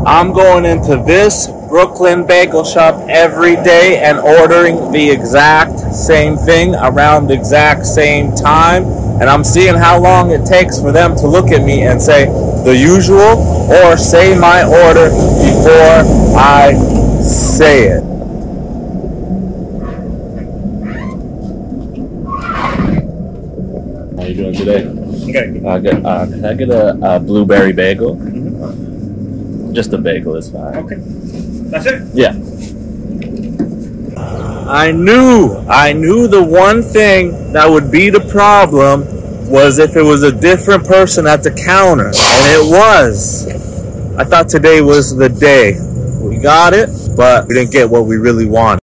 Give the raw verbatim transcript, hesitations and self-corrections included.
I'm going into this Brooklyn bagel shop every day and ordering the exact same thing around the exact same time. And I'm seeing how long it takes for them to look at me and say the usual or say my order before I say it. How you doing today? Okay. Uh, good. Uh, can I get a, a blueberry bagel? Mm-hmm. Just a bagel is fine. Okay. That's it? Yeah. I knew, I knew the one thing that would be the problem was if it was a different person at the counter. And it was. I thought today was the day. We got it, but we didn't get what we really wanted.